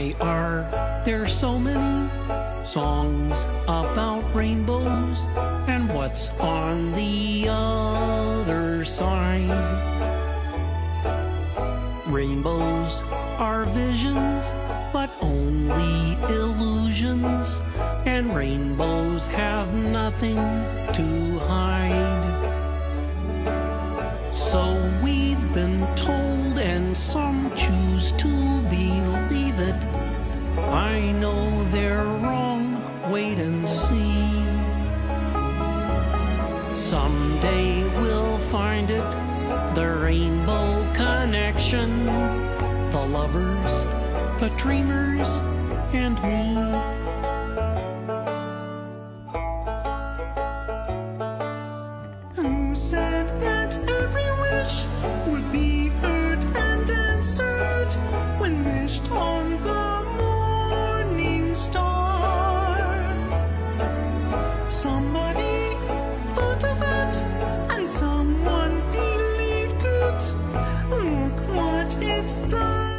Why are there so many songs about rainbows? And what's on the other side? Rainbows are visions, but only illusions, and rainbows have nothing to hide. So we've been told, and some choose to believe it. I know they're wrong, wait and see. Someday we'll find it, the rainbow connection, the lovers, the dreamers, and me. Who said that every wish would be heard and answered when wished on the morning star? Somebody thought of that, and someone believed it. Look what it's done.